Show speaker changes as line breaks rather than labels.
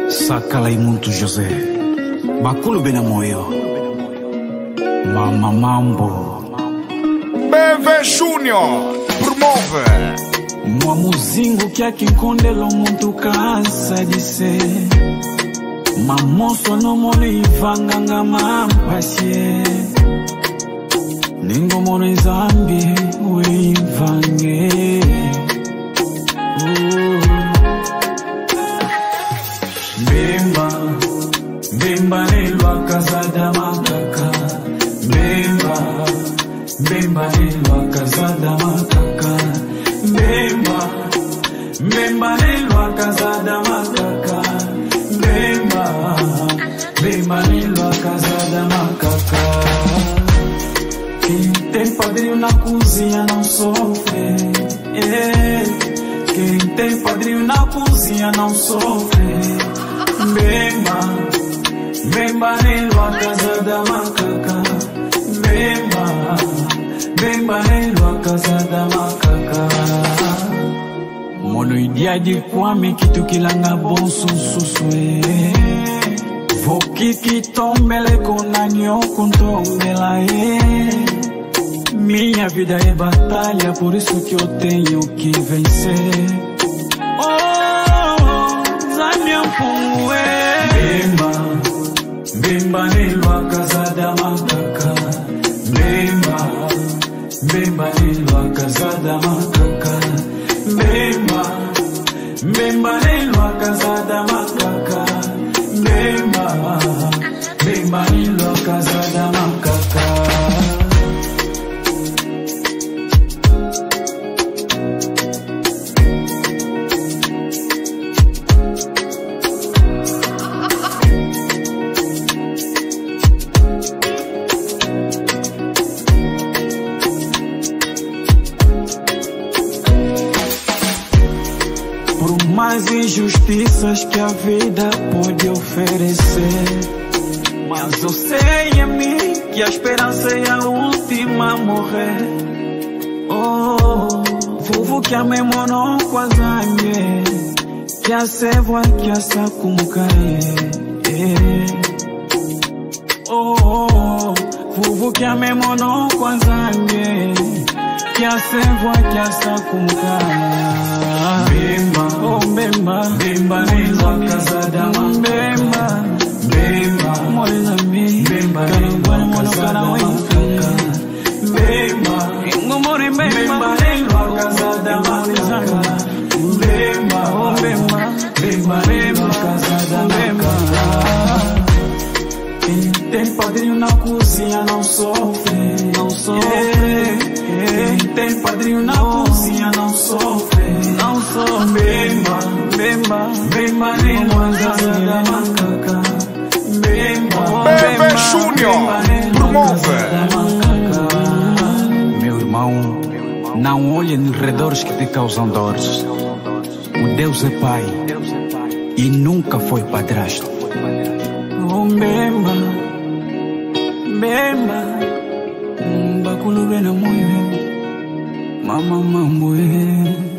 Sacalei muito José, Baculo Benamoyo, Mama Mambo,
BV Júnior promove
Mwamuzingu kia kinkondelo muntu kansa de ser. Mamoso no mono ivanga nga mampasye Ningo mono izambi uivange Mbemba, mbemba nelwa kazada makaka Mbemba, mbemba nelwa kazada makaka Mbemba, mbemba nelwa kazada makaka Mbemba, mbemba nelwa kazada makaka Quem tem padrinho na cozinha não sofre Quem tem padrinho na cozinha não sofre Mbemba, mbemba nelwa kazada makaka Mbemba, mbemba nelwa kazada makaka Mono idia di kwame kitu kilanga bonso susue Voki kitombele konanyo kuntombela Minha vida é batalha, por isso que eu tenho que vencer Zamia Mpungwe Mbemba, mbemba nelwa kazada makaka Mbemba, mbemba nelwa kazada makaka Mbemba, mbemba nelwa kazada makaka Mbemba, mbemba nelwa kazada makaka Por mais injustiças que a vida pode oferecer Mas eu sei em mim que a esperança é a última a morrer Vuvu que a memono kwazanye Que a sevwa que a sakumukaye Vuvu que a memono kwazanye Que a sevwa que a sakumukaye Mbemba, oh mbemba, mbemba nelwa kazada mbemba, mbemba, molina mi, mbemba nelwa kazada makaka, mbemba, ngomore mbemba nelwa kazada makaka, mbemba, oh mbemba, mbemba nelwa kazada makaka. Quem tem padrinho na cozinha não sofre, não sofre. Quem tem padrinho na cozinha não sofre, não sofre. Mbemba, mbemba, mbemba nelwa kazada makaka. Mbemba,
BV Júnior promove.
Meu irmão, não olhe nos redores que te causam dores. O Deus é pai e nunca foi padrasto. Mbemba, mbemba, Baculo Benamoyo, Mama Mambo